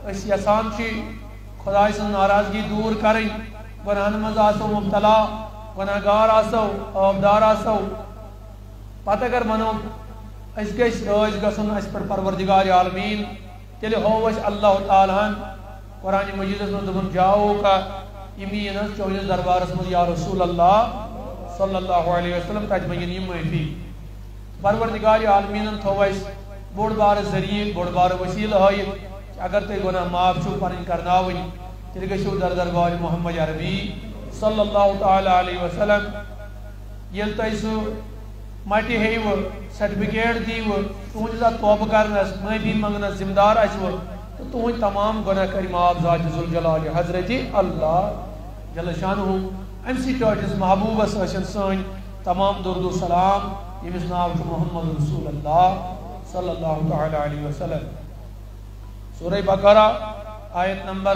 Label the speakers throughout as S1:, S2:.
S1: اس یسان چی خدای سن ناراضگی دور کریں گناہن مز آسو مبتلا گناہگار آسو عہدار آسو پتہ اگر منو اس گیس روز گسن اس پر پروردگار عالمین تیلے ہو اس اللہ تعالیٰ قرآن مجید میں دبن جاؤ کا یمین چوجز دربار اسمد یا رسول اللہ صلی اللہ علیہ وسلم تجمعین یم معافی پروردگار عالمین تھو اس بوڑ بار ذریعہ بوڑ بار وسیل ہے اگر تے گناہ معاف چھو پنن کرناوی تیلے گشو در دربار محمد عربی صلی اللہ تعالی علیہ وسلم یل تیسو مٹی ہے سرٹیفکیٹ دیو تہذا توبہ کرنس معافی منگنس ذمہ دار آسو تو تہذ تمام گناہ کر معاف ذات ذوالجلال حضرت اللہ جل شانہ ام سٹس محبوبس اشن سن تمام درد و سلام یمس ناو محمد رسول اللہ صلی اللہ تعالی علیہ وسلم سورہ بقرہ آیت نمبر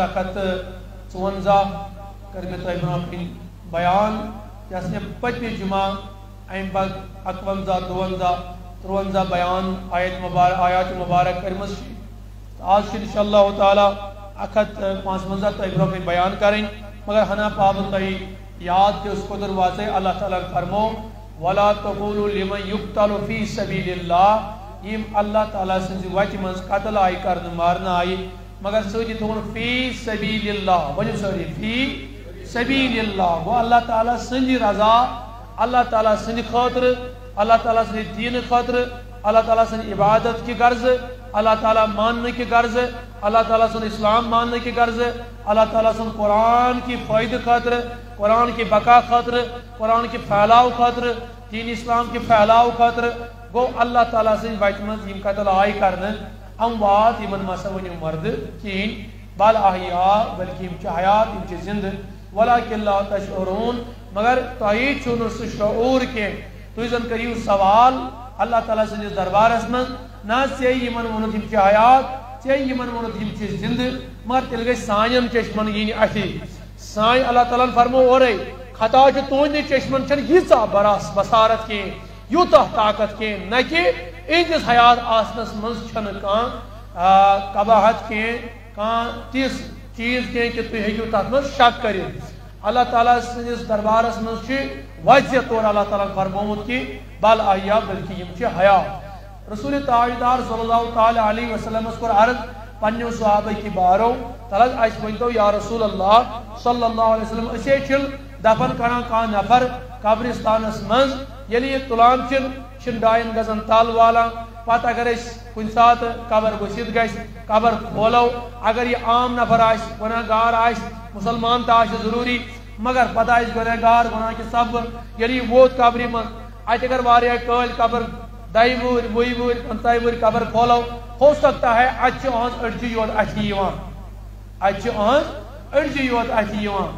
S1: 154 کر میں تہ برہ بیان یس نے پتہ جمعہ ام پتہ 51 52 53 بیان آیات مبارک کرمس آج انشاءاللہ تعالی 155 تہ برہ بیان کریں مگر ہنا پابند تہ یاد کہ اس قدر واضح اللہ تعالی فرمو ولا تقولوا لمن يقتل في سبيل الله یم اللہ تعالیٰ سنز وجہ من قتل آئی کرن مارنا آئی مگر سوچی تون فی سبیل اللہ وجہ سوری فی سبیل اللہ وہ اللہ تعالیٰ سنز رضا اللہ تعالیٰ سنز خاطر اللہ تعالیٰ سنز دین خاطر اللہ تعالیٰ سنز عبادت کی غرض اللہ تعالیٰ ماننے کی غرض اللہ تعالیٰ سن اسلام ماننے کی غرض اللہ تعالیٰ سن قرآن کی فائدہ خاطر قرآن کی بقا خاطر قرآن کی پھیلاؤ خاطر دین اسلام کی پھیلاؤ خاطر گو اللہ تعالیٰ سے وجہ من یم قتل آئی کرنے اموات یمن مسا ون مرد کین بل احیاء بلکہ یم چھ حیات یم چھ زند ولکن لا تشعرون مگر تہی چھو سہ شعور کی تھی زن کریو سوال اللہ تعالیٰ سے دربارس من نہ ژے یمن ونت یم چھ حیات ژے یمن ونت یم چھ زند مگر تیل گژھِ سانین چشمن یِنہِ اَتھِ سان اللہ تعالیٰ فرمو اورے خطا چھ تہندِ چشمن چھن ییژا بصارت کی یوتہ طاقت کی نہ کہ اہندس حیات آسنس مز چھن کان قباحت کی کان تیس چیز کی کہ تھی ہیکو تر مز شک کرت اللہ تعالیٰ سندس دربارس مز واضح طور اللہ تعالیٰ فرمومت کہ بل احیاء بلکہ یم چھ حیات رسول تاجدار صلی اللہ تعالی علیہ وسلم کور عرض پنو صحابہ کی بارو تلس اس ونتو یا رسول اللہ صلی اللہ علیہ وسلم اسے چل دفن کران کان نفر قبرستانس مز یلی یہ تلان چن ڈائن گزن تال والا پتہ اگر اس کن سات قبر گسید گیس قبر کھولو اگر یہ عام نفر آئیس گناہ گار آئیس مسلمان تا آئیس ضروری مگر پتہ آئیس گناہ گار گناہ کی سب یلی ووت قبری من آئیت اگر واریا کال قبر دائی وور وی وور انتائی وور قبر کھولو ہو سکتا ہے اچھ آنس ارجی یوت اچھی یوان اچھ آنس ارجی یوت اچھی یوان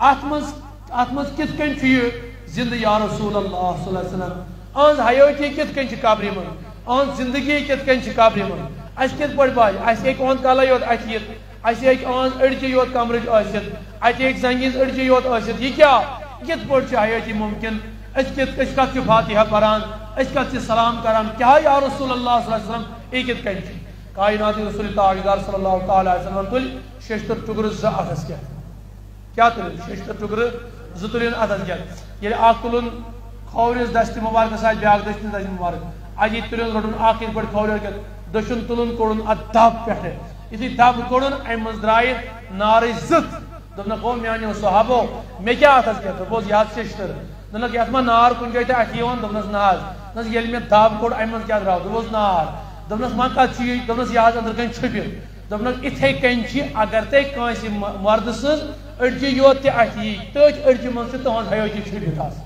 S1: آتمز کت کن چھ زند یا رسول اللہ صلی اللہ علیہ وسلم آنز حیاتی کت کن چھ قبری من آنز زندگی کت کن چھ قبری من اس کت پڑ بائی اس ایک آنز کالا یوت اچھیت اس ایک آنز ارجی یوت کمرج آسیت اس ایک زنگیز ارجی یوت آسیت یہ کیا کت پڑ چھ حیاتی ممکن اس کت چھ فاتحہ پران اس کت چھ سلام کران کیا یا رسول اللہ صلی اللہ علیہ وسلم ایک کت کن چھ کائنات رسول تاجدار صلی اللہ تعالی علیہ وسلم تل ششتر ٹکر ز اتھس کیا تل ششتر ٹکر ز تلن اتھس کیا یعنی اخ تلن کھورس دست مبارک ساتھ بیاکھ دست دست مبارک اجی تلن رٹن اخ ایک بڑ کھور کر دشن تلن کوڑن ادب پٹھ اسی دب کوڑن ایمز درائے نار زت دبن قوم میانیو صحابو میں کیا اتھس کیا تو بوز یاد ششتر دنک یتما نار کن جائے تھا اٹھیون دبنس ناز نس یل میں دب کوڑ ایمز کیا دراو دوز نار دبنس مان کا چی دبنس یاد اندر کن چھپت دبنس اتھے کن چھ اگر تے کانسی مرد سز ارجی یوت تے اٹھی تج ارجی من سے تہن حیاتی چھپت آس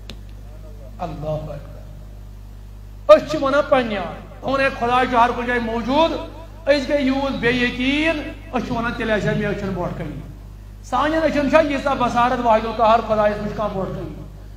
S1: اللہ اکبر اس چھ ونا پنیا اون ایک خدا چھ ہر کن جائے موجود اس گئی یوز بے یقین اس چھ ونا تیل ایسا میں اچھن بوٹ کئی سانین اچھن شاہ یہ سا بسارت واحدوں کا ہر خدا اس مشکان بوٹ کئی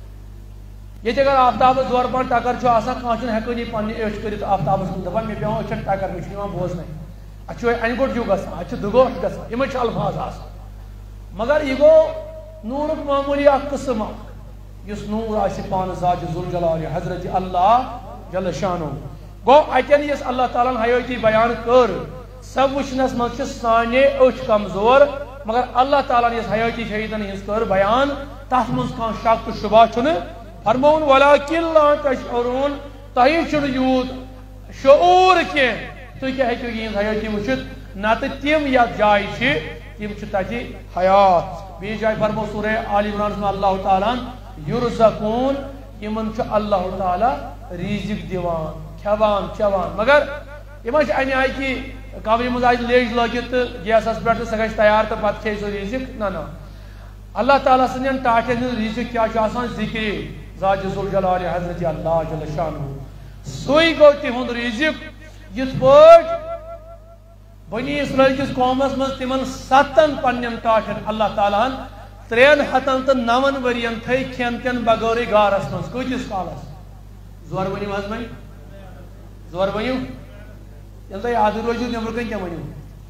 S1: یہ اگر آفتاب زور پان ٹکر چھو آسا کانچن ہیکنی پانی ایش کرت آفتاب سن دفعہ میں پیون اچھن ٹکر مشنی وہاں بوز نہیں اچھو انگوٹ جو گسا اچھو دگوٹ گسا یہ مچھ الفاظ آسا مگر یہ گو نورک معمولی اک قسم یس نور آسی پان ذات ذوالجلال حضرت اللہ جل شانو گو اتن یس اللہ تعالیٰ حیاتی بیان کر سب وچنس مز سانے اچھ کمزور مگر اللہ تعالیٰ نے اس حیاتی شہیدن ہز کر بیان تس مز کان شک تو شبہ چھن فرمون ولکن لا تشعرون تہی چھن یوت شعور کی تھی کیا ہیکو یہ حیاتی وچت نت تم یت جائے چھ تم چھ تتی حیات بیس جائے فرمو سورہ آل عمران میں اللہ تعالیٰ یرزقون یمن چھ اللہ تعالیٰ رزق دیوان کھوان چوان مگر یہ امہ آئی کہ قبر مز لیج لگت گیسس پہ سہ گھر تیار تو پتہ کھے سو رزق نا اللہ تعالیٰ سندین ٹاٹن ہند رزق کیا ذکر ذات ذوالجلال حضرت اللہ جل شانہ سوئی گو تہند رزق یت پٲٹھۍ بنی اسرائیل کس قومس مز تمن 7 پنن ٹاٹن اللہ تعالیٰ 309 ورین تھے کھین چین بغیر گارس مز کتس کالس زور ونیو حض وی زور ونیو یل تھی یاد روزو نمبر کن کیا ونیو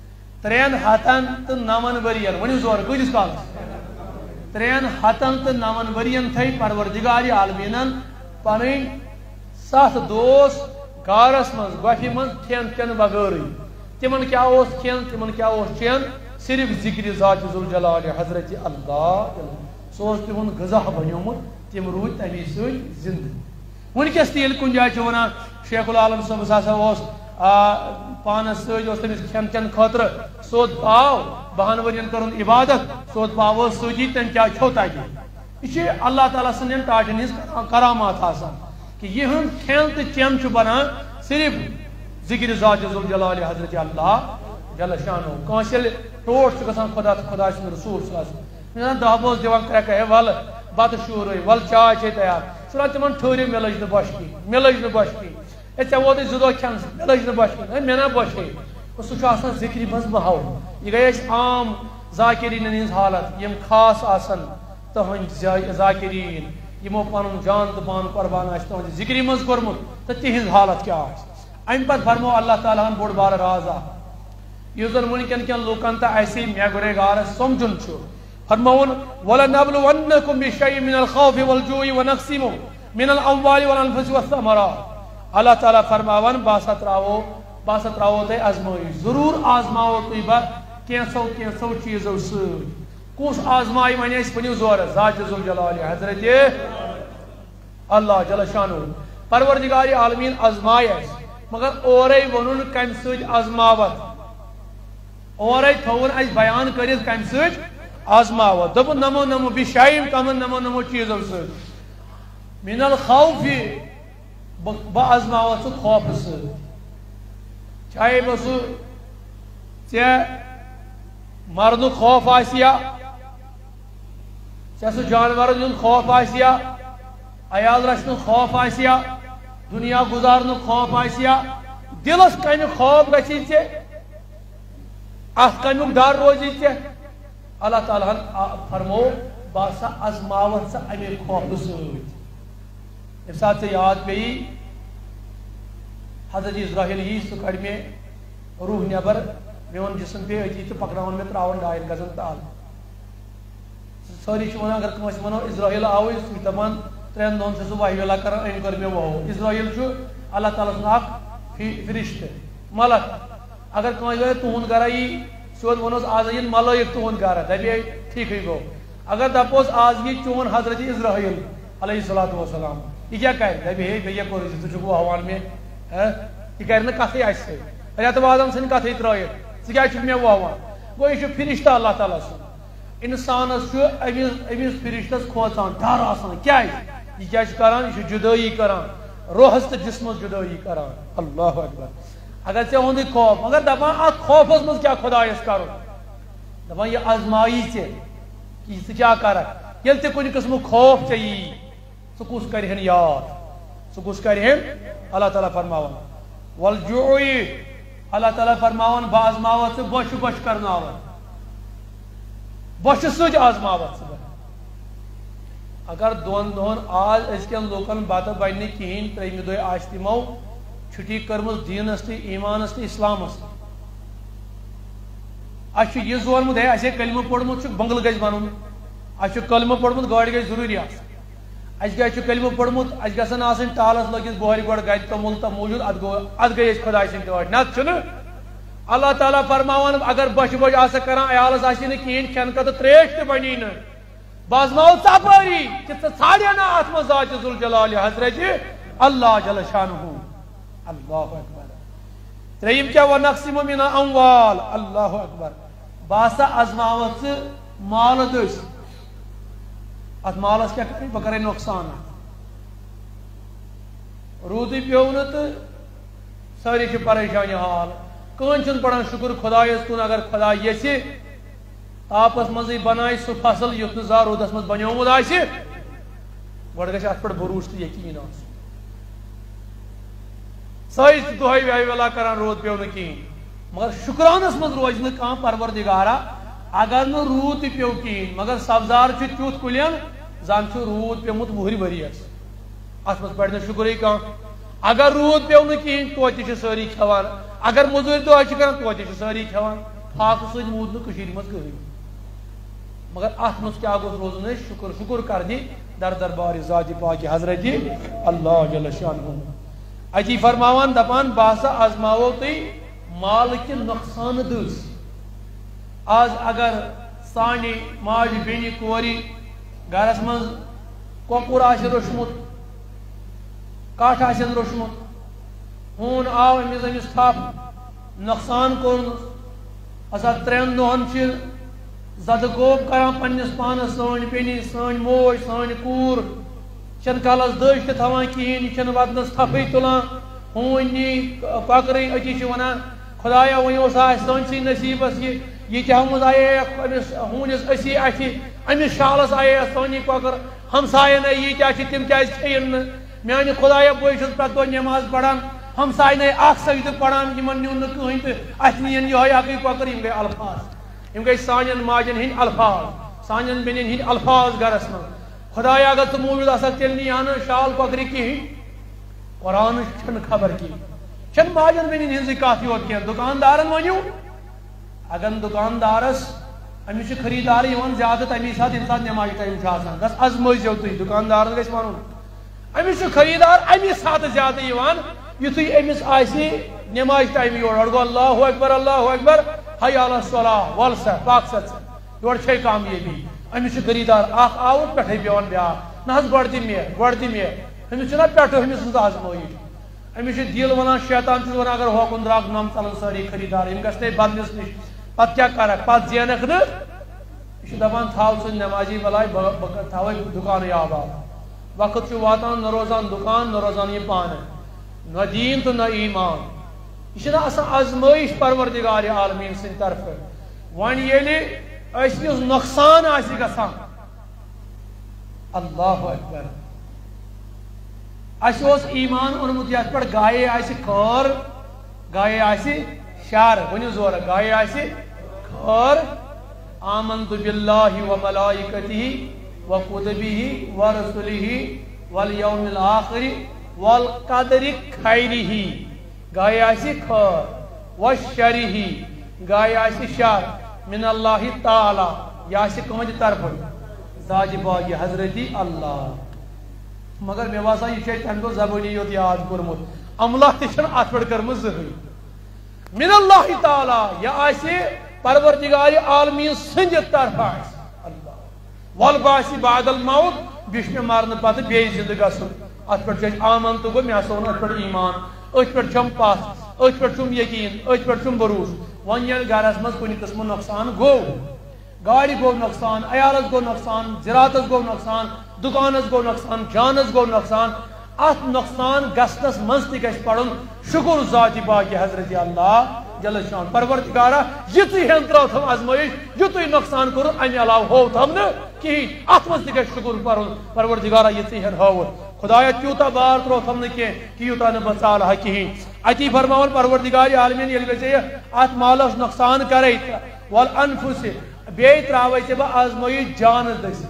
S1: 309 ورین ونیو زور کتس کالس 309 ورین تھے پروردگار عالمینن پن 7 دوس گارس مز گوفی مز کھین چین بغیر تمن کیا کھین تمن کیا چین صرف ذکر ذات ذوالجلال حضرت اللہ سو تہد غذا بنیومت تم روٗدۍ تمی سۭتۍ زندٕ ونکس تیل کن جائے ونان شیخ العالم صبس ہسا پانس ستھ تمس کھین چین خاطر سود پاو 12 ورین کرن عبادت سود پاو سۭتی تم کیا چھو تتہ یہ اللہ تعالیٰ سندین ٹاٹن ہز کرامات آسان کہ یہ کھین تو چین بنان صرف ذکر ذات ذوالجلال حضرت اللہ جل شانہ کانس ٹوٹ گھان خدا تو خدا سند رسول صلی اللہ علیہ وسلم دہ بوس دان کرے ول بت شور ول چائے چھ تیار سہ تمن ٹھہرو مے لج بش کی مے لج بش کی اے ے ووت 2 دۄہ کھینس مے لج بش کی مے نا بشے سہ ذکر مز بہو یہ گئی عام ذاکرین ہز حالت یم خاص آسن تہند ذاکرین یمو پن جان تو پان قربان تہند ذکر مز کورمت تو تہذ حالت کیا ام پتہ فرمو اللہ تعالیٰ ہن بوڑ بار راز اس زن ونکن کن لوکن تو ایسے مے گریگار سمجھن فرمون وَلَنَبْلُوَنَّكُمْ بِشَيْءٍ مِّنَ الْخَوْفِ وَالْجُوعِ وَنَقْصٍ مِّنَ الْأَمْوَالِ وَالْأَنفُسِ وَالثَّمَرَاتِ اللہ تعالیٰ فرماون باسا تراو تے آزمائی ضرور آزماو تھی بہ کینسو چیزو ست کس آزمائی ون اس ونیو زور ذات ذوالجلال حضرت اللہ جل شانہ پروردگار عالمین آزمائے مگر اورے ونن کم ست آزماوت اورے تھون اس بیان کرت کم ست آزماوت دپ نمو بشائم کمن نمو چیزو ست من الخوف بہ آزماوت سہ خوف ست چاہے بہ سہ مرن خوف آسیا سہ جانورن ہند خوف آسیا عیال رچن خوف آسیا دنیا گزارن خوف آسیا دلس کم خوف گژھی ات کمیک ڈر روزی اللہ تعالیٰ فرمو باسا آزماوت سہ امے خوف ست سات سے یاد پی حضرت اسرائیل ہی سہ کڑ مے روح نبر میون جسم پہ اتی تو پکناون میں تراون 2 گزن تال ساری ون اگر کنس ونو اسرائیل آوے سہ دپان 3 دۄہن سے سہ وحی کران ام کر مے وہ اسرائیل اللہ تعالیٰ سن اخ فرشتہ ملک اگر کنس تہند گرا یہ سیود ونوس آز این ملائک تہند گرا دپے ٹھیک گو اگر دپوس آز یہ چون حضرت اسرائیل علیہ الصلوۃ والسلام یہ کیا کر دپے ہے بھیا کور ژٕ چھُکھ وہوان مے یہ کر نہ کتھے اس سۭتۍ رٮ۪تہٕ وادن ژھٕنۍ کتھے ترٲیِتھ ژٕ کیٛازِ چھُکھ مےٚ وہوان گوٚو یہِ چھُ فرشتہ اللہ تعالیٰ سُنٛد انسانس چھُ أمِس فرشتس کھوژان ڈر آسان کیٛازِ یہ کیا چھُ کران یہ چھُ جُدٲیی کران روحس تو جسمس جُدٲیی کران اللہ اکبر اگر ژےٚ اوٚنُے خوف مگر دپان اتھ خوفس منٛز کیٛاہ خۄدایس کرُن دپان یہ آزمایی ژےٚ کہ ژٕ کیٛاہ کرکھ ییٚلہِ تہِ کُنہِ قٕسمُک خوف ژےٚ یی ژٕ کُس کرِہن یاد ژٕ کُس کرِہن اللہ تعالیٰ فرماون والجوع اللہ تعالیٰ فرماون بہ آزماوت ژٕ بۄچھِ بۄچھِ کرناون بۄچھِ سۭتۍ آزماوت ژٕ اگر 2 دۄہن آز أزکٮ۪ن لوٗکن بتہٕ بنہِ نہٕ کِہیٖنۍ 3مہِ دۄہہِ آسہِ تِمو چھُٹی کٔرمٕژ دیٖنس تہٕ ایٖمانس تہٕ اسلامس اَسہِ چھُ یہِ زورمُت ہے اَسے کلمہٕ پوٚرمُت چھُ بنگلہٕ گژھِ بنُن اَسہِ چھُ کلمہٕ پوٚرمُت گاڑِ گژھِ ضروٗری آسٕنۍ اَسہِ کیٛازِ چھُ کلمہٕ پوٚرمُت اَسہِ گژھن آسٕنۍ ٹالس لٲگِتھ بۄہرِ گۄڈٕ گرِ توٚمُل تہٕ موٗجوٗد اتھ گٔے أسۍ خۄداے سٕنٛدۍ پٲٹھۍ نتہٕ چھُنہٕ اللہ تعالیٰ فرماوان اگر بچ بچ آسا کران عیالس آسی نہ کہین کھین کا تو تریش تہ بنی نا باز ماؤ ژپٲری کہ ژٕ ژھانڈے نا اتھ منٛز ذات ذوالجلال حضرت اللہ جل شانہ اللہ اکبر تریم کیا ونقسم من اموال اللہ اکبر باسا ازماوت ژٕ مال دٔسۍ ات مالس کیا کریں بہ کرے نقصان رودی پیو نا تو ساری چھ پریشانی حال کہن چھ پڑان شکر خدایس کن اگر خدا یسی آپس مزے بنائے سہ فصل یت نا زار رودس مز بنیومت آسہ گۄڈٕ گژھِ اتھ پٮ۪ٹھ بروس تو یقین آسُن سٲری چھِ دۄہے وے ویلا کران روٗد پیو نہٕ کِہیٖنۍ مگر شُکرانس منٛز روزِ نہٕ کانٛہہ پروردگارا اگر نہٕ روٗد تہِ پیو کِہیٖنۍ مگر سبزار چھُ تیُتھ کُلٮ۪ن زن چھُ روٗد پیومُت وُہرِ ؤرِیس اتھ منٛز پرِ نہٕ شُکرٕے کانٛہہ اگر روٗد پیو نہٕ کِہیٖنۍ توتہِ چھِ سٲری کھٮ۪وان اگر موٚزوٗرۍ دۄہ چھِ کران توتہِ چھِ سٲری کھٮ۪وان فاقہٕ سۭتۍ موٗد نہٕ کٔشیٖرِ منٛز کٕہٕنۍ مگر اتھ منٛز کیٛاہ گوٚژھ روزُن اَسہِ شُکر شُکر کرنہِ در دربار ذاتِ پاکہِ حضرت اللہ جل شانہ اتی فرماوان دپان باسا ازماوو تُہۍ مال کہِ نۄقصان دٔسۍ آز اگر سانہِ ماجہِ بیٚنہِ کورِ گرس منٛز کۄکُر آسہِ روٚچھمُت کٹھ آسن روٚچھمُت ہوٗن آو أمِس تھپھ نۄقصان کوٚرنس ہسا 3 دۄہن چھِ زدٕ گوب کران پننس پانس سٲنۍ بیٚنہِ سٲنۍ موج سٲنۍ کوٗر چھنہٕ کلس دٔج تہِ تھاوان کِہیٖنۍ یہِ چھنہٕ ودنس تھپھٕے تُلان ہوٗنۍ نی کۄکرٕے أتی چھِ ونان خدایا وۄنۍ اوس آسہِ سٲنۍسٕے نصیٖبس یہِ تہِ ہاومٕژ آیے أمِس ہوٗنِس أسی اَتھِ أمِس شالس آیے سٲنی کۄکر ہمساین ییٖتیاہ چھِ تِم کیازِ کھیٚیِن نہٕ میانہِ خدایا بہٕ چھُس پرٛٮ۪تھ دۄہ نٮ۪ماز پران ہمساین اکھ سجدٕ پران یِمن نیوٗن نہٕ کٕہٕنۍ تہٕ اَتھِ نِیَن یِہوٚے اکٕے کۄکر یِم گٔے الفاظ یِم گٔے سانٮ۪ن ماجٮ۪ن ہٕنٛدۍ الفاظ سانٮ۪ن بیٚنٮ۪ن ہٕنٛدۍ الفاظ گرس منٛز خدایا اگر ژٕ موٗجوٗد آسکھ تیٚلہِ نِیہِ نہٕ شال کۄکرِ کِہیٖنۍ قرآنٕچ چھنہٕ خبر کِہیٖنۍ چھنہٕ ماجٮ۪ن بیٚنٮ۪ن ہٕنٛزٕے کتھ یوت کینٛہہ دُکاندارن ؤنِو اگر دُکاندارس أمِس چھِ خریٖدار یِوان زیادٕ تمی ساتہٕ ییٚمہِ ساتہٕ نٮ۪مازِ ٹایم چھُ آسان گژھ ازمٲیزیو تُہۍ دُکاندارس گژھِ ونُن أمِس چھُ خریٖدار امی ساتہٕ زیادٕ یِوان یُتھُے أمِس آسہِ نٮ۪مازِ ٹایمہِ یورٕ گوٚو اللہ اکبر حی علی الصلاۃ وَل سا پاک سا ژٕ یورٕ چھے کامیٲبی أمِس چھُ خریٖدار اکھ آوُر پٮ۪ٹھَے بیٚہوان بیٛاکھ نہ حظ گۄڈٕ دِ مےٚ أمِس چھُنہ پٮ۪ٹھٕ أمِس سٕنٛز آزمٲیش أمِس چھُ دِل ونان شیطان چھُس ونان اگر ہوکُن درٛاکھ نم ژلن سٲری خریٖدار یِم گژھنے بدلِس نِش پتہٕ کیٛاہ کرکھ پتہٕ زینکھ نہٕ یہِ چھُ دپان تھاو ژٕ نٮ۪مازی بلاے بہٕ تھاوے دُکانٕے آباد وقت چھُ واتان نہ روزان دُکان نہ روزان یہِ پانہٕ نہ دیٖن تہٕ نہ ایٖمان یہِ چھِنہ آسان آزمٲیش پروردگارِ عالمیٖن سٕنٛدِ طرفہٕ وۄنۍ ییٚلہِ أسۍ یُس نۄقصان آسہِ گژھان اللہ اکبر اَسہِ اوس ایٖمان اوٚنمُت یتھ پٮ۪ٹھ گایے آسہِ خٲر گایے آسہِ شر ؤنِو زورٕ گایے آسہِ خٲر آمنتُ باللہ وملائکتہ وکتبہ ورسلہ والیوم الآخر والقدر خیرہ گایے آسہِ خٲر وشرہ گایے آسہِ شر من اللہ تعالی یہِ آسہِ کٕہٕنٛدِ طرفہٕ ذاتِ پاکہِ حضرت اللہ مگر مےٚ باسان یہِ چھُ اَسہِ تمہِ دۄہ زبٲنی یوت یاد کوٚرمُت عملہ تہِ چھنہٕ اتھ پٮ۪ٹھ کٔرمٕژ زٕہٕنۍ من اللہ تعالی یہِ آسہِ پروردگارِ عالمیٖن سٕنٛدِ طرفہٕ آسہِ اللہ ول باسہِ بعد الموت بیٚیہِ چھُ مےٚ مرنہٕ پتہٕ بیٚیہِ زِندٕ گژھُن اتھ پٮ۪ٹھ چھُ اَسہِ آمن تہٕ گوٚو مےٚ ہسا اوٚن اتھ پٮ۪ٹھ ایٖمان أتھۍ پٮ۪ٹھ چھُم پتھ أتھۍ پٮ۪ٹھ چھُم یقیٖن أتھۍ پٮ۪ٹھ چھُم بروسہٕ وۄنۍ ییٚلہِ گرس منٛز کُنہِ قٕسمُک نۄقصان گوٚو گاڑِ گوٚو نۄقصان عیالس گوٚو نۄقصان زِراعتس گوٚو نۄقصان دُکانس گوٚو نۄقصان جانس گوٚو نۄقصان اتھ نۄقصان گژھنس منٛز تہِ گژھِ پرُن شُکر ذاتِ پاکہِ حضرت اللہ جل شان پروردگارا یِژٕے ہن ترٲوتھم آزمٲیش یُتُے نۄقصان کوٚرُن امہِ علاوٕ ہووتھم نہٕ کِہیٖنۍ اتھ منٛز تہِ گژھِ شُکر پرُن پروردگارا یِژٕے ہن ہٲوُتھ خدایا تیوٗتاہ بار ترٛووتھم نہٕ کینٛہہ کہِ یوٗتاہ نہٕ بہٕ ژالہٕ ہا کِہیٖنۍ اتی فرماوان پروردگارِ عالمیٖن ییٚلہِ مےٚ ژےٚ اتھ مالس نۄقصان کرے ول انفُسہِ بیٚیہِ ترٛاوے ژےٚ بہٕ آزمٲیش جانس دٔسۍ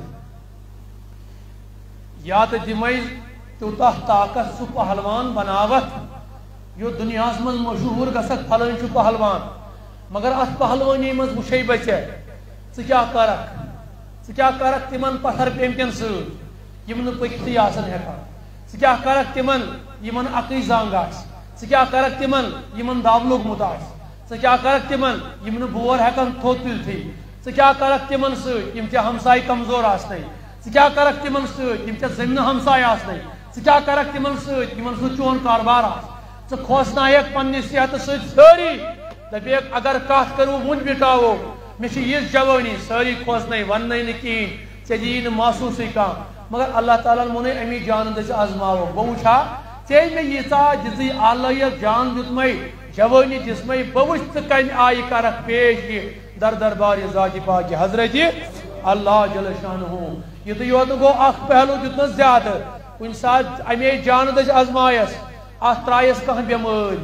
S1: یا تہٕ دِمے تیوٗتاہ طاقت سُہ پہلوان بناوتھ یُتھ دُنیاہس منٛز مشہوٗر گژھکھ پھلٲنۍ چھُ پہلوان مگر اتھ پہلوٲنی منٛز وٕچھے بہٕ ژےٚ کیٛاہ کرکھ تِمن پتھر پیٚمتٮ۪ن سۭتۍ یِم نہٕ پٔکِتھٕے آسن ہٮ۪کان ژٕ کیٛاہ کرکھ تِمن یِمن اکٕے زنٛگ آسہِ ژٕ کیٛاہ کرکھ تِمن یِمن دب لوٚگمُت آسہِ کیا کرک تمن یم نہ بور ہیکن تھوت تلتھی کیا کرک تمن ست یم ژےٚ ہمساے کمزور آسنے کیا کرک تمن ست یم ژےٚ زمینہ ہمساے آسنے کیا کرک تمن ست یمن سۭتۍ چون کاربار آس کھوسنائک پننہِ صحت ست سٲری دپیک اگر کت کرو ون بٹاوو مے یژ جوانی ساری کھوسنے وننے نہ کہین ژےٚ دِیی نہٕ محسوٗسٕے کانٛہہ مگر اللہ تعالیٰ ووٚنُے امی جان دٔسۍ آزماوو بہٕ وٕچھا ژےٚ مےٚ ییٖژاہ دِژٕے آلٲیت جان دیُتمَے جوانی دِژمَے بہٕ وٕچھ ژٕ کمہِ آیہِ کرکھ پیش یہِ در دربار ذاتِ پاکہِ حضرت اللہ جل شانہ یُتُے یوت گوٚو اکھ پہلو دیُتنس زیادٕ کُنہِ ساتہٕ امی جان دٔسۍ آزمایس اتھ ترٛایس کانٛہہ بٮ۪مٲرۍ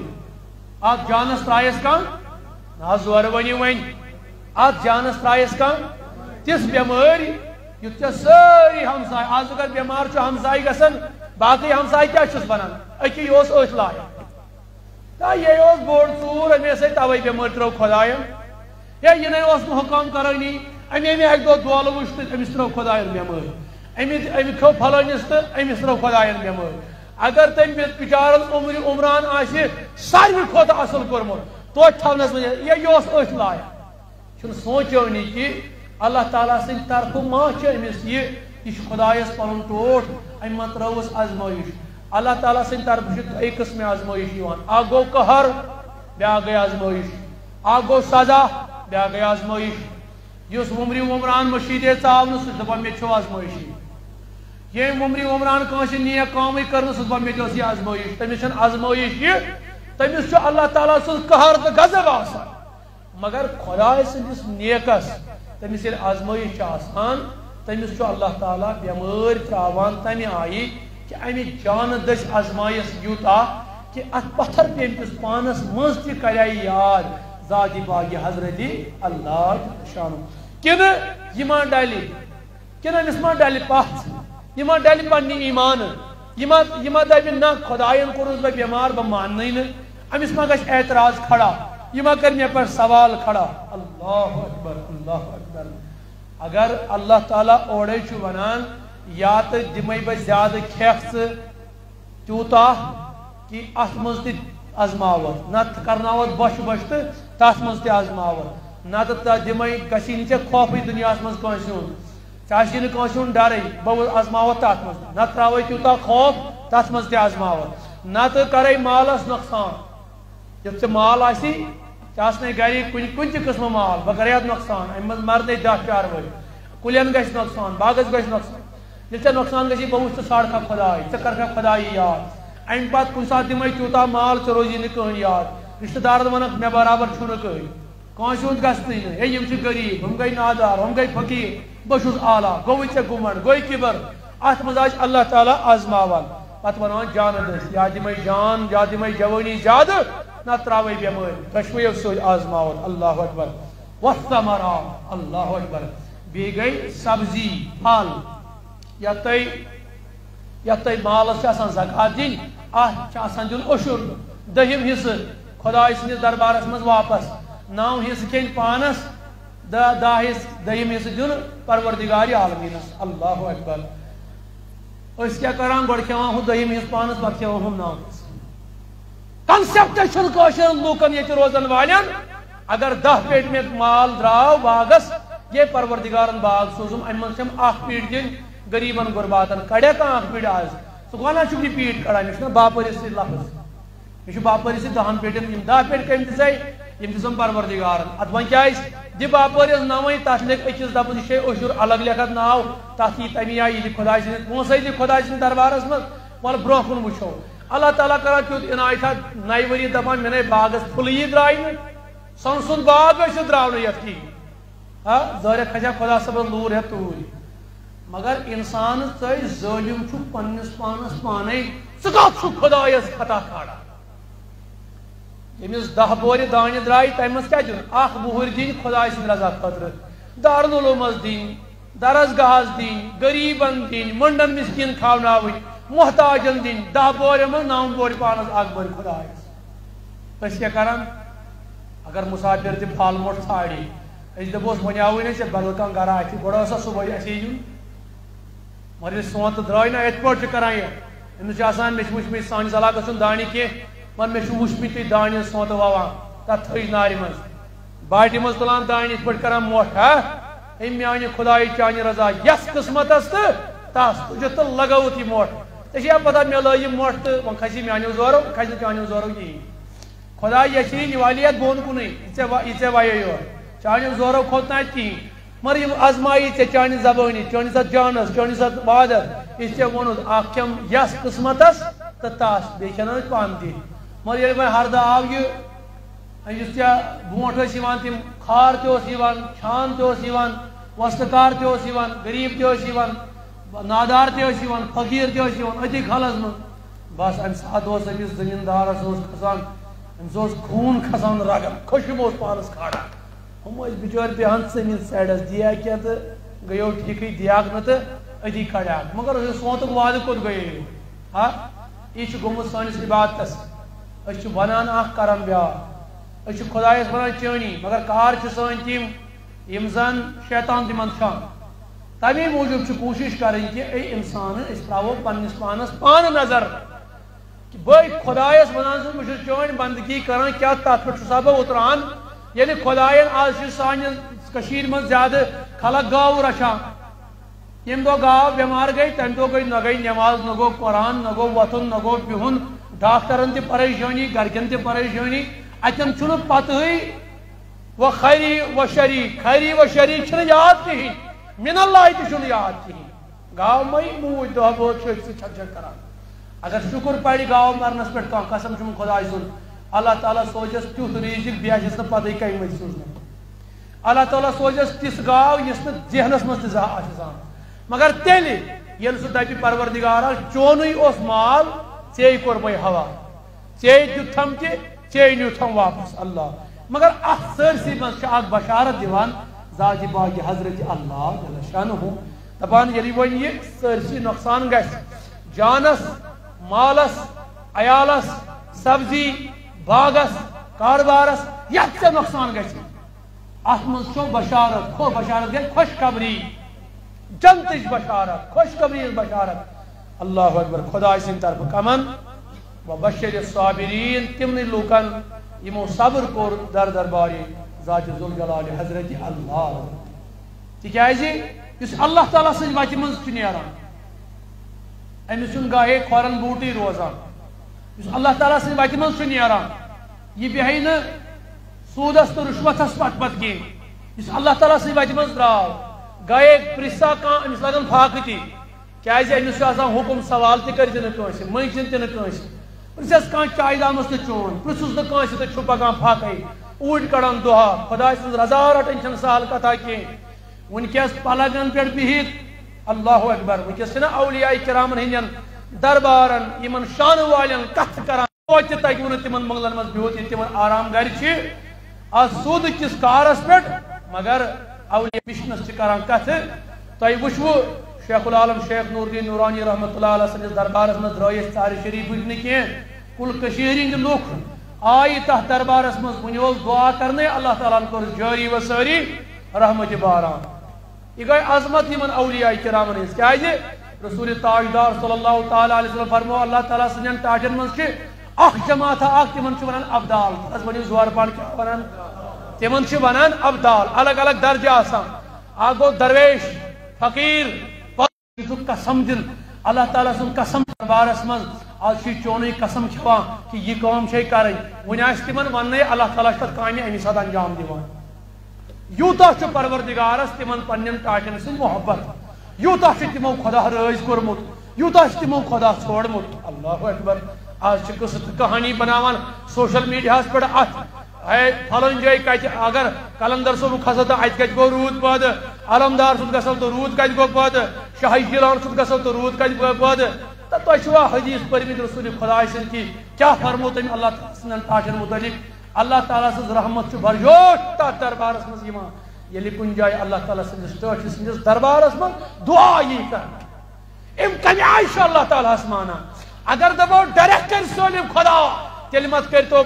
S1: اتھ جانس ترٛایس کانٛہہ نہ حظ زورٕ ؤنِو وۄنۍ اتھ جانس ترٛایس کانٛہہ تِژھ بٮ۪مٲرۍ یُتھ ژےٚ سٲری ہمساے آز اگر بٮ۪مار چھُ ہمساے گژھان باقٕے ہمساے کیٛاہ چھُس ونان أکی اوس أتھۍ لایق تا یہ اوس بوڑ ژوٗر أمۍ ہسا توے بٮ۪مٲرۍ ترٲو خۄداین ہے یہِ نے اوس نہٕ حُکام کرٲنی أمۍ اکہِ دۄہ دولہٕ وٕچھ تہٕ أمِس ترٲو خۄداین بٮ۪مٲرۍ أمۍ کھیوٚو پھلٲنِس تہٕ أمِس ترٲو خۄداین بٮ۪مٲرۍ اگر تٔمۍ بِچارن عمران آسہِ ساروی کھۄتہٕ اصل کوٚرمُت توتہِ تھاونس منٛز یہِ اوس أتھۍ لایق چھُنہٕ سونٛچٲنی کہِ اللہ تعالیٰ سٕنٛدِ طرفہٕ ما چھِ أمِس یہِ چھُ خۄدایس پنُن ٹوٹھ أمۍ ما ترٲوٕس آزمٲیش اللہ تعالیٰ سٕنٛدِ طرفہٕ چھِ دۄیہِ قٕسمہِ آزمٲیش یِوان اکھ گوٚو قہر بیٛاکھ گٔے آزمٲیش اکھ گوٚو سزا بیٛاکھ گٔے آزمٲیش یُس وُمرِ وُمران مٔشیٖدے ژاو نہٕ سُہ چھُ دپان مےٚ چھُ آزمٲیشی ییٚمۍ وُمرِ وُمران کٲنٛسہِ نیک کٲمٕے کٔر نہٕ سُہ دپان مےٚ تہِ ٲس یہِ آزمٲیش تٔمِس چھنہٕ آزمٲیش یہِ تٔمِس چھُ اللہ تعالیٰ سٕنٛز قہر تہٕ غضب آسان مگر خۄداے سٕنٛدِس نیکس تٔمِس ییٚلہِ آزمٲیش چھِ آسان تٔمِس چھُ اللہ تعالیٰ بٮ۪مٲرۍ ترٛاوان تمہِ آیہِ کہ امہِ جانہٕ دٔسۍ آزمایس یوٗتاہ کہ اتھ پتھر پیٚمتِس پانس منٛز تہِ کرے یاد ذاتِ پاکہِ حضرت اللہ شانہ کنہٕ یہِ ما ڈلہِ کنہٕ أمِس ما ڈلہِ پتھ یہِ ما ڈلہِ پننہِ ایٖمانہٕ یہِ ما دپہِ نہ خۄداین کوٚرُس بہٕ بٮ۪مار بہٕ ماننٕے نہٕ أمِس ما گژھِ اعتراض کھڑا یہِ ما کرِ مےٚ پٮ۪ٹھ سوال کھڑا اللہ اکبر اللہ اکبر اگر اللہ تعالیٰ اورے چھُ ونان یا تو دمے بہٕ زیادٕ کھٮ۪کھ ژٕ تیوٗتاہ کہ اتھ منٛز تہِ آزماوتھ نتہٕ کرناوتھ بۄچھِ بۄچھِ تہٕ تتھ منٛز تہِ آزماوتھ نتہٕ دمے گژھی نہٕ ژےٚ خوفٕے دُنیاہس منٛز کٲنٛسہِ ہُنٛد ژےٚ آسی نہٕ کٲنٛسہِ ہُنٛد ڈرٕے بہٕ آزماوتھ تتھ منٛز نتہٕ ترٛاوے تیوٗتاہ خوف تتھ منٛز تہِ آزماوتھ نتہٕ کرے مالس نۄقصان یُتھ ژےٚ مال آسی ژےٚ آسنے گرِ کُنہِ تہِ قٕسمہٕ مال بہٕ کرے اتھ نۄقصان امہِ منٛز مرنے 10 چاروٲے کُلٮ۪ن گژھِ نۄقصان باغس گژھِ نۄقصان ییٚلہِ ژےٚ نۄقصان گژھی بہٕ وٕچھ ژٕ ژھانڈکھا خۄداے ژےٚ کرکھا خۄدایی یاد امہِ پتہٕ کُنہِ ساتہٕ دِمے تیوٗتاہ مال ژےٚ روزی نہٕ کٕہٕنۍ یاد رشتہٕ دارن ونکھ مےٚ برابر چھُنہٕ کٕہٕنۍ کٲنٛسہِ ہُنٛد گژھنٕے نہٕ ہے یِم چھِ غریٖب ہُم گٔے نادار ہُم گٔے فقیٖر بہٕ چھُس اعلیٰ گوٚوُے ژےٚ گُمنڈ گوٚے کِبر اتھ منٛز آسہِ اللہ تعالیٰ آزماوان پتہٕ ونان جانہٕ دٔسۍ یا دِمے جان یا دِمے جوٲنی زیادٕ نتہٕ ترٛاوے بٮ۪مٲرۍ دۄشوٕیو سۭتۍ آزماوان اللہ اکبر والثمرات اللہ اکبر بیٚیہِ گٔے سبزی پھل یتھ تۄہہِ مالس چھِ آسان زکات دِنۍ اتھ چھِ آسان دیُن عشُر 10 حصہٕ خۄداے سٕنٛدِس دربارس منٛز واپس 9 حصہٕ کھیٚنۍ پانس 10 حصہٕ 2 حصہٕ دیُن پروردگارِ عالمیٖنس اللہ اکبر أسۍ کیٛاہ کران گۄڈٕ کھٮ۪وان ہُہ 2 حصہٕ پانس پتہٕ کھٮ۪وان ہُم 9 حصہٕ کنسیپٹے چھُنہٕ کٲشرٮ۪ن لوٗکن ییٚتہِ روزن والٮ۪ن اگر 10 پیٹہِ مےٚ مال درٛاو باغس یہ پروردگارن باغ سوزم امہِ منٛز چھم اکھ پیٖٹ دِنۍ غریٖبن غُرباتن کڑیا کانٛہہ اکھ پیٖٹ آز ژٕ ونان چھُکھ یہِ پیٖٹ کڑان مےٚ چھُنہ باپٲرِس سۭتۍ لفظ مےٚ چھُ باپٲرِس سۭتۍ 10 پیٹٮ۪ن یِم 10 پیٹہِ کٔمۍ دِژے یِم دِژم پروردگارن اتھ وۄنۍ کیٛازِ دِ باپٲرِس 9 تتھ لیکھ أکِس دپُن یہِ چھے عشُر الگ لیکھت ناو تتھ یی تمی آیہِ یہِ دِ خۄداے سٕنٛدِس پونٛسے دِ خۄداے سٕنٛدِس دربارس منٛز وَلہٕ برونٛہہ کُن وٕچھو اللہ تعالیٰ کران تیُتھ عنایتھا 9 ؤری دپان مےٚ نے باغس پھُلٕے درٛاے نہٕ سۄنہٕ سُنٛد باغ ٲسِتھ درٛاو نہٕ یتھ کِہیٖنۍ ظٲہرا کھسیا خۄدا صٲبن لوٗر ہٮ۪تھ توٗرۍ مگر انسان ژٕ ظٲلِم چھُ پننِس پانس پانے ژٕ کتھ چھُکھ خۄدایس خطا کھالان ییٚمِس 10 بورِ دانہِ درٛاے تمہِ منٛز کیٛاہ دیُن 1 بُہٕرۍ دِنۍ خۄداے سٕنٛدِ رضا خٲطرٕ دارالعلوٗمس دِنۍ درسگاہس دِنۍ غریٖبن دِنۍ مٔنٛڈن مِسکیٖن کھاوناوٕنۍ محتاجن دِنۍ 10 بورٮ۪ن منٛز 9 بورِ پانس 1 بورِ خۄدایس أسۍ کیٛاہ کران اگر مُسافِر تہِ پھل موٚٹ ژھانڈِ أسۍ دپوس وۄنۍ آوٕے نہٕ ژےٚ بدل کانٛہہ گرا اَتھِ گۄڈٕ ٲسا صُبحٲے اَسے یُن مگر ییٚلہِ سونتہٕ درٛاے نہ یِتھ پٲٹھۍ چھِ کران یہِ أمِس چھُ آسان مےٚ چھِ وٕچھمٕتۍ سٲنِس علاقس چھُنہٕ دانہِ کینٛہہ مگر مےٚ چھُ وٕچھمٕتۍ تُہۍ دانہِ سونتہٕ ووان تت تھج نار من باٹی مز تلان دان اس پہ کران موٹ ہا ام میانہ خدائی چانہ رضا یس قسمتس تو تس تجھ تو لگوت یہ موٹ ژے پتہ مے لو یہ موٹ تو وہ کھسی میانو زورو کھس چانو زورو کہین خدا یچی نوالیت بون کن یہ وایو یور چانو زورو کھوت نا کہین مگر یہ آزمائی ے چانہ زبانی چانس ات جانس چانس ات وادت یہ وونت اخ کھم یس قسمتس تو تس بیچ پان دن مگر یل وی ہردہ آو یہ برونٹ تم کھار تان چھان تان وستکار تان غریب تان نادار تان فقیر تان اتی خلس من بس ام سات امس زمیندارس کھسان امس خون کھسان رگن خشم پانس کھاڑا ہم بچور بہان زمین سائڈس دیا کیا تو گیو ٹھیک دیاک نا تو اتی کھڑا مگر سونتک وعدہ کت گئی ہاں یہ گومت سانس عبادتس اس ونان اخ کران بیا اس خدایس ونان چانی مگر کار سن تم یم زن شیطان تمن چھان تمی موجود کوشش کریں کہ اے انسان اس تراو پنس پانس پان نظر کہ بھائی خدایس ونان بہ چان بندگی کران کیا تر پہ سب اتران یعنی خدائن آج سان من زیادہ خلق گاو رچان یم دو گاو بیمار گئی تم دو گئی نہ گئی نماز نہ گو قرآن نہ گو وتن نہ گو بہن ڈاکٹرن تہ پریشانی گرکن تہ پریشانی اتن چھ پتہ و خیری و شری خیری و شری چھ یاد کہین من اللہ تہ یاد کہین گاو مئی موج دہ بہت چھک چھک کران اگر شکر پڑی گاو مرنس پہ کھانا قسم چھ خدا سن اللہ تعالیٰ سوچس تیت ریزق بیس نا پتہ کم مت سوزن اللہ تعالیٰ سوچس تس گاو اس ذہنس مز تان مگر تیل یل سہ دپہ پروردگارا چونی اس مال ے کور مے ہوا ے دتھم تہ ے نیوتھم واپس اللہ مگر ات سرسی مز اخ بشارت دیوان ذات باغ حضرت اللہ جل شانہ دپان یلی ون یہ سرسی نقصان گژھِ جانس مالس عیالس سبزی باغس کاربارس یت سے نقصان گژھِ ات مز چھو بشارت بشارت گئی خوشخبری جنتش بشارت خوشخبری بشارت اللہ اکبر خدا سند طرف کمن و بشر الصابرین تمن لوکن یمو صبر کور در درباری ذات ذوالجلال حضرت اللہ تکیازِ یس اللہ تعالیٰ سن وتہ من نیران امس چھ گاہے کھورن بوٹی روزان یس اللہ تعالیٰ سن وتہ من نیران یہ بیہی نا سودس تو رشوتس پت پت کی یس اللہ تعالیٰ سن وتہ من درٛاو گاہے پرژھا کانٛہہ امس لگن فاقہ تہ کیازِ امس آسان حکم سوال تہ کر دن کٲنٛسہِ منگن تہ نہٕ کٲنٛسہِ پرژھس کانٛہہ چایہِ دامس تہ چون پرژھُس نہٕ کٲنٛسہِ تہ چھُ پکان فاقے اوٗرۍ کڑان دُہا خدا سٕنٛز رضا رٹٕنۍ چھنہٕ سہل کتھا کینٛہہ ونکس پلگن پٮ۪ٹھ بِہِتھ اللہ اکبر ونکس چھِنہ اولیاء کرامن ہٕنٛدٮ۪ن دربارن یمن شانہٕ والٮ۪ن کتھ کران توتہِ تگوٕ نہٕ تمن منگلن منٛز بِہُت ییٚلہِ تمن آرام گرِ چھِ آز سود کس کارس پٮ۪ٹھ مگر اولیاء مشنس چھِ کران کتھٕ تۄہہِ وٕچھوٕ شیخ العالم شیخ نور الدین نورانی رحمۃ اللہ علیہ سندس دربارس مز درائے ژارِ شریف نہ کی کل کشیر ہند لوک آئی تحت دربارس مز بنیول دعا کرنے اللہ تعالیٰ کور جاری و ساری رحمت باران یہ گئی عظمت یمن اولیاء کرامن ہز کیازِ رسول تاجدار صلی اللہ تعالی علیہ وسلم فرمو اللہ تعالیٰ سندین تاجن مز اخ جماعت اخ تمن ونان ابدال اس ونیو زور پان کیا ونان تمن ونان ابدال الگ الگ درجہ آسان اخ گو درویش فقیر قسم دن اللہ تعالیٰ سن قسم دربارس مز آج چونی قسم کھوان کہ یہ کام کریں ون تمن ون اللہ تعالیٰ تک کامہ امی سات انجام دیوان یوتہ پروردگارس تمن پنن ٹاٹن سن محبت یوتہ تمو خدا رٲضۍ کورمت یوتہ تمو خدا چھوڑمت اللہ اکبر آج قصہ کہانی بناوان سوشل میڈیا پہ ات پھلن جائے کت اگر کلندر صبح کھسو تو ات کت گو رود پد علمدار سن گھو تو رود کت گو پد شاہی جیلان سن گھو تو رود کت گو پد تو تہ چھوا حدیث پرمت رسول خدا سن کی کیا فرمو تم اللہ تعالیٰ سن ٹاٹن متعلق اللہ تعالیٰ سن رحمت برجوش تر دربارس مز یل کن جائے اللہ تعالیٰ سندس ٹاٹھ سندس دربارس مز دعا یہ کر ام کم آئی اللہ تعالیٰ مانا اگر دپو ڈائریکٹ کر سولم خدا تیل مت کرتو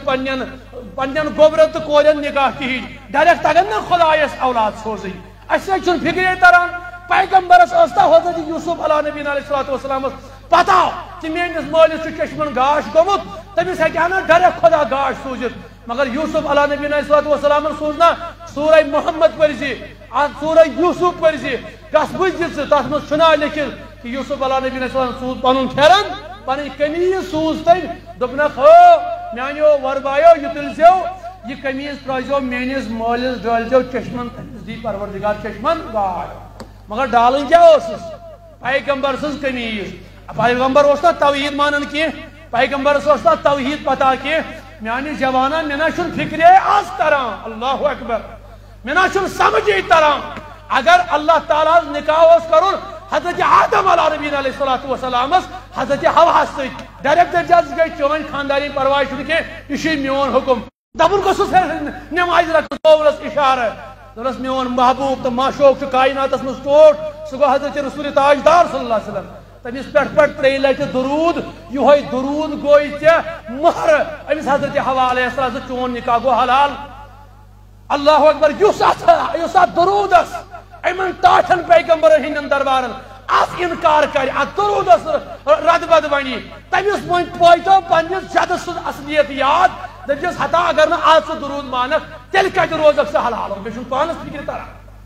S1: پنن گوبرن تو کورین نگاہ کہین ڈائریکٹ اگر نا خدایس اولاد سوزی اسے چھن فکر تران پیغمبرس استا حضرت یوسف علیہ نبی علیہ السلام پتہ کہ میانس مالس چشمن گاش گومت تمس ہیکہ نا ڈائریکٹ خدا گاش سوزت مگر یوسف علیہ نبی علیہ السلام سوزنا سورہ محمد پرزی سورہ یوسف پرزی کس بجھ تر مز چنا لکھت کہ یوسف علیہ نبی علیہ السلام سوز پن پھیرن پن قمیض سوز تم دپنک ہو میانو وربایو یہ تلزو یہ قمیض ترازو میانس مالس ڈالزو چشمن تمس دی پروردگار چشمن گاڑ مگر ڈالن کیا پیغمبر سن قمیض پیغمبر اس توحید مانن کی پیغمبر اس توحید پتہ کی میانی جوانا منا چھن فکر آز تران اللہ اکبر منا چھن سمجھی تران اگر اللہ تعالیٰ نکاح اس کرن حضرت آدم علیہ السلام حضرت حوا ست ڈائریکٹ جج گئی چون خاندانی پرواہ چھن کہ یہ میون حکم دبن گوس نماز رکھس اشارہ دس میون محبوب تو معشوق کائنات مز ٹوٹ سہ گو حضرت رسول تاجدار صلی اللہ علیہ وسلم تمس پہ ترے لٹہ درود یہ درود گوئی ٹھیک مہر امس حضرت حوا علیہ السلام چون نکاح گو حلال اللہ اکبر اس درود امن ٹاٹھن پیغمبر ہندن دربارن ات انکار کر ات درودس رد بد ونی تمس ون پوتو پنس جدس اصلیت یاد دپس ہتا اگر نا آج سہ درود مانک تیل کتہ روزک سہ حلال مے پانس فکر تران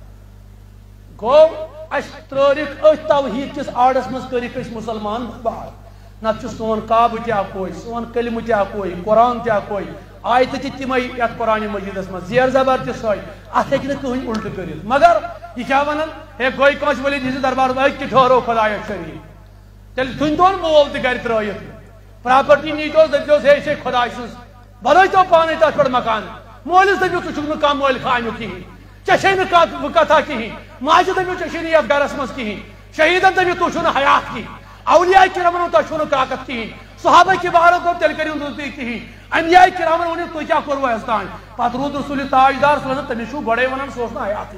S1: گو اس ترک ات توحید کس آڑس مز کرک مسلمان برباد نت سون کعبہ تہ اکوئی سون کلمہ تہ اکوئی قرآن تہ اکوئی آیت تہ تمے یت قرآن مجیدس مز زیر زبر تہ سوئی ات ہیکہ نہ کہین الٹہ کرت مگر یہ کیا ونان ہے گوئی کانس ولی دس دربار اکہ ٹھہرو خدایا شریف تیل تھن دون مول تہ گر ترٲیِتھ پراپرٹی نیتوس دپیوس ہے یہ خداے سٕنٛز بنٲیتو پانے تتھ پٮ۪ٹھ مکان مٲلِس دپیو ژٕ چھُکھ نہٕ کانٛہہ مٲلۍ خانیُک کِہیٖنۍ ژےٚ چھے نہٕ کانٛہہ کتھا کِہیٖنۍ ماجہِ دپیو ژےٚ چھے نہٕ یتھ گرس منٛز کِہیٖنۍ شہیدن دپیو تُہۍ چھُو نہٕ حیات کِہیٖنۍ اولیاء کرامن ووٚن تۄہہِ چھُو نہٕ طاقت کِہیٖنۍ صحابہ کِبارن دوٚپ تیٚلہِ کٔرِو نہٕ تُہۍ کِہیٖنۍ انبیاء کرامن ووٚنُکھ تُہۍ کیٛاہ کوٚروٕ اَسہِ تانۍ پتہٕ روٗد رسول تاجدار صلی اللہ علیہ وسلم تٔمِس چھُو گۄڈے ونان سُہ اوس نہٕ حیاتٕے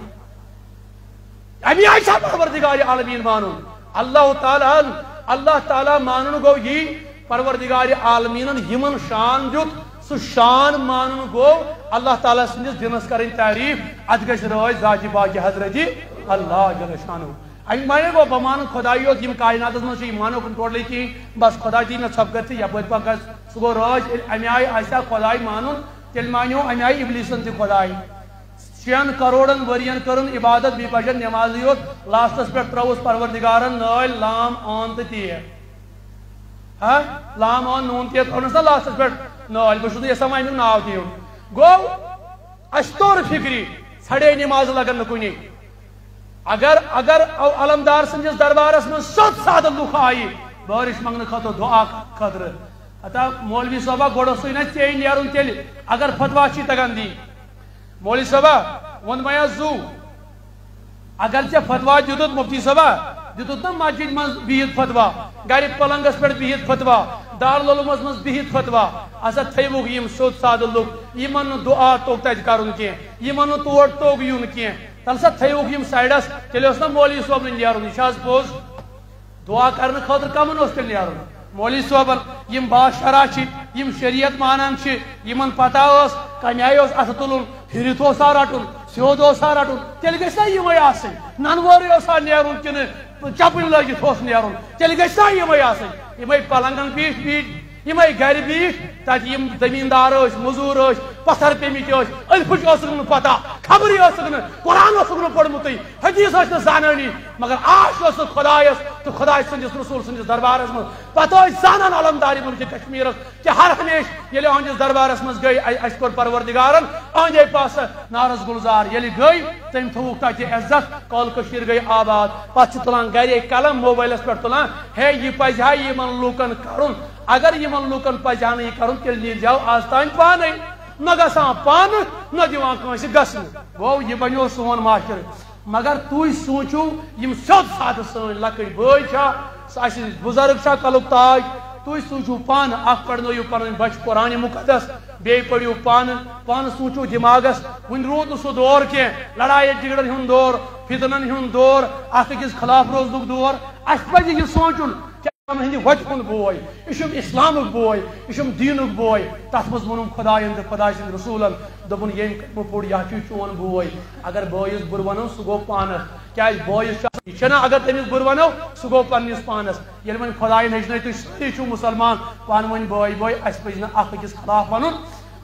S1: امی آیہِ چھا پروردگار عالمیٖن مانُن اللہ تعالیٰ مانُن گوٚو یی پروردگار عالمیٖنن یِمن شان دیُت سُہ شان مانن گو اللہ تعالیٰ سندس دنس کریں تعریف ات گژھِ رٲضۍ ذاتِ باقی حضرت اللہ جل شانہ ام مانے گو بہ مان خدائی یوت یم کائنات مز مانو ٹوٹلی کہین بس خدا دی مے سبقت یپر پکا سہ گو رٲضۍ امہِ آیہِ آسیا خداے مانُن تیٚلہِ مانیو امہِ آیہِ ابلیسن تہِ خداے 6 کروڑن ورین کرن عبادت بی پشن نمازی یوت لاسٹس پہ تروس پروردگارن نٲلۍ لام آن تہٕ تیٖر لام آن نوٗن تیٖر تھونس نا لاسٹس پہ نٲلۍ بہٕ چھُس نہٕ یژھان امیُک ناو تہِ یُن گوٚو اَسہِ توٚر فِکرِ ژھڑے نماز لگن نہٕ کُنی اگر علمدار سندس دربارس من سیوٚد سادٕ لُکھ آیہِ بٲرِش منٛگنہٕ خٲطرٕ دُعا خٲطرٕ ہتا مولوی صٲبا گۄڈٕ اوسُے نا ژےٚ نیرُن تیٚلہِ اگر فتوا چھی تگان دِنۍ مولوی صٲبا ووٚن مےٚ حظ زُو اگر ژےٚ فتوا دِتُتھ مفتی صٲبا دِتُتھ نا مسجد منٛز بِہِتھ فتوا گرِ پلنگس پٮ۪ٹھ بِہِتھ فتوا دارالعلومس منٛز بِہِتھ فتوا ہسا تھٲیوُکھ یِم سیوٚد سادٕ لُکھ یِمن نہٕ دُعا توٚگ تتہِ کرُن کینٛہہ یِمن نہٕ تور توٚگ یُن کینٛہہ تَلہٕ سا تھٲیوُکھ یِم سایڈس تیٚلہِ اوس نا مولوی صٲبنٕے نیرُن یہِ چھِ حظ پوٚز دُعا کرنہٕ خٲطرٕ کمن اوس تیٚلہِ نیرُن مولوی صٲبن یِم باشرا چھِ یِم شریعت مانان چھِ یِمن پتہ ٲس کمہِ آیہِ اوس اَتھٕ تُلُن پھِرِتھ اوسا رٹُن سیوٚد اوسا رٹُن تیٚلہِ گژھِ نا یِمے آسٕنۍ ننوورٕے اوسا نیرُن کِنہٕ چپٕنۍ لٲگِتھ اوس نیرُن تیٚلہِ گژھِ نا یِمے آسٕنۍ یِمے پلنگن بیٖٹھۍ بیٖٹھۍ یِمے گرِ بیٖٹھۍ تتہِ یِم زمیٖندار ٲسۍ موٚزوٗر ٲسۍ پتھر پیٚمٕتۍ ٲسۍ ألفٕچ ٲسٕکھ نہٕ پتہ خبرٕے ٲسٕکھ نہٕ قرآن اوسُکھ نہٕ پوٚرمُتٕے حدیٖث ٲسۍ نہٕ زانٲنی مگر آش اوسُکھ خۄدایس تہٕ خۄداے سٕنٛدِس رسوٗل سٕنٛدِس دربارس منٛز پتہٕ ٲسۍ زانان علمدارِ مُلکہِ کشمیٖرس کہ ہر ہمیشہٕ ییٚلہِ أہنٛدِس دربارس منٛز گٔے اَسہِ کوٚر پروردگارن أنٛدۍ أنٛدۍ پاسہٕ نارس گُلزار ییٚلہِ گٔے تٔمۍ تھوٚوُکھ تتہِ عزت کول کٔشیٖر گٔے آباد پتہٕ چھِ تُلان گرے قلم موبایلس پٮ۪ٹھ تُلان ہے یہِ پزِ ہا یِمن لوٗکن کرُن اگر یِمن لوٗکن پزِ ہا نہٕ یہِ کرُن تیٚلہِ نیٖرزیو آز تانۍ پانے نہ گژھان پانہٕ نہ دِوان کٲنٛسہِ گژھنہٕ گوٚو یہِ بنیو سون معاشرٕ مگر تُہۍ سوٗنٛچِو یِم سیوٚد سادٕ سٲنۍ لۄکٕٹۍ بٲے چھا اَسہِ بُزرگ چھا کلُک تاج تُہۍ سوٗنٛچِو پانہٕ اکھ پرنٲیِو پنٕنۍ بچہِ قرآنِ مُقدس بیٚیہِ پٔرِو پانہٕ سوٗنٛچِو دِماغس وُنہِ روٗد نہٕ سُہ دور کینٛہہ لڑایہِ جگڑن ہُنٛد دور فِتنن ہُنٛد دور اکھ أکِس خلاف روزنُک دور اَسہِ پزِ یہِ سونٛچُن ہندِ وتہِ ہُنٛد بوے یہِ چھُم اِسلامُک بوے یہِ چھُم دیٖنُک بوے تتھ منٛز ووٚنُم خۄدایَن تہٕ خۄداے سٕنٛدۍ رسوٗلن دوٚپُن ییٚمۍ کٔرمُت پوٚر یہِ چھُے چون بوے اگر بٲیِس بُرٕ وَنو سُہ گوٚو پانس کیٛازِ بٲیِس چھُ یہِ چھُنہ اگر تٔمِس بُرٕ وَنو سُہ گوٚو پننِس پانس ییٚلہِ وۄنۍ خۄدایَن ہیٚچھنٲے تُہۍ سٲری چھِو مُسلمان پانہٕ ؤنۍ بٲے بٲے اَسہِ پزِ نہٕ اکھ أکِس خلاف وَنُن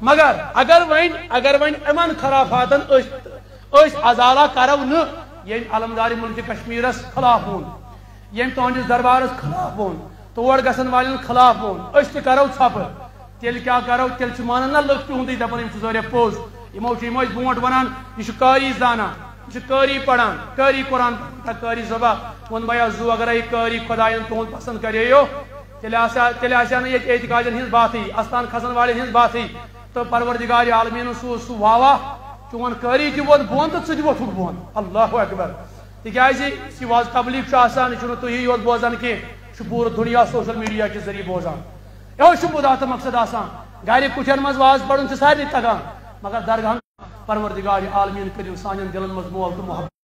S1: مگر اگر ون امن خرافاتن ازالہ کرو یم علمدار ملک کشمیرس خلاف اون یم تہندس دربارس خلاف اون تور گژھن والن خلاف اون تہ کرو ژھپ تیل کیا کرو تیل مانن نا لُکھ تہندی دپان یم زوریا پوز یمو برونٹ ونان یہ قاری زانا یہ قاری پڑھان قاری قرآن قاری زبا ون بیا زو اگر یہ قاری خدائن تہد پسند کرے تیل آسیا نا یہ اعتقادن ہز باتی استان کھسن والن ہز باتی تو پروردگار عالمین سوز سہ واوا چون قاری تہ ووت بون تو ژٕ تہ ووتھُکھ بون اللہ اکبر تکیازِ یہ واز تبلیغ آسان یہ تھی یوت بوزان کی پور دنیا سوشل میڈیا کے ذریعے بوزان یہ مدا تو مقصد آسان گھر کٹھن مز واز پڑھن سارے تگان مگر درگاہ پروردگار عالمین کرو سان دلن مز مول تو محبت